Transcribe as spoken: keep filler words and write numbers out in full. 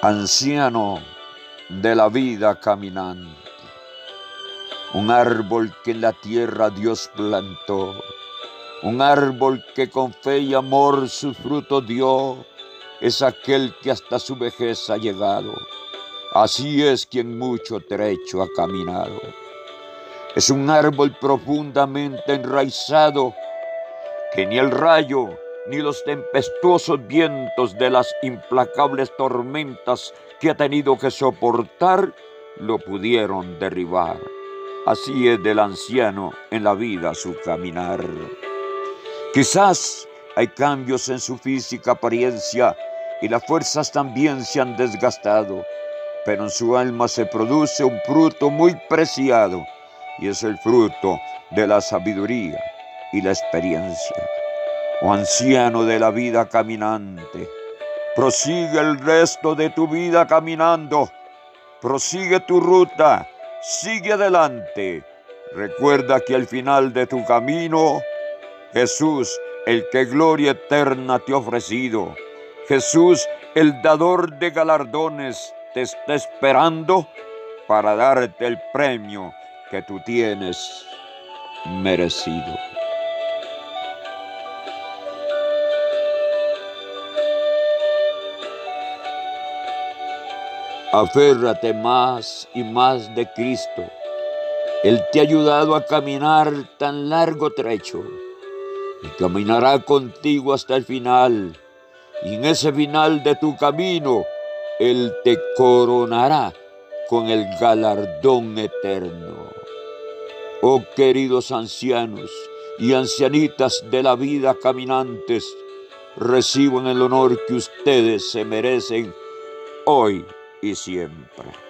anciano de la vida caminante, un árbol que en la tierra Dios plantó, un árbol que con fe y amor su fruto dio, es aquel que hasta su vejez ha llegado. Así es quien mucho trecho ha caminado. Es un árbol profundamente enraizado, que ni el rayo ni los tempestuosos vientos de las implacables tormentas que ha tenido que soportar lo pudieron derribar. Así es del anciano en la vida su caminar. Quizás hay cambios en su física apariencia y las fuerzas también se han desgastado, pero en su alma se produce un fruto muy preciado, y es el fruto de la sabiduría y la experiencia. Oh anciano de la vida caminante, prosigue el resto de tu vida caminando, prosigue tu ruta, sigue adelante. Recuerda que al final de tu camino, Jesús, el que gloria eterna te ha ofrecido, Jesús, el dador de galardones, te está esperando para darte el premio que tú tienes merecido. Aférrate más y más de Cristo. Él te ha ayudado a caminar tan largo trecho y caminará contigo hasta el final. Y en ese final de tu camino, Él te coronará con el galardón eterno. Oh queridos ancianos y ancianitas de la vida caminantes, reciban el honor que ustedes se merecen hoy y siempre.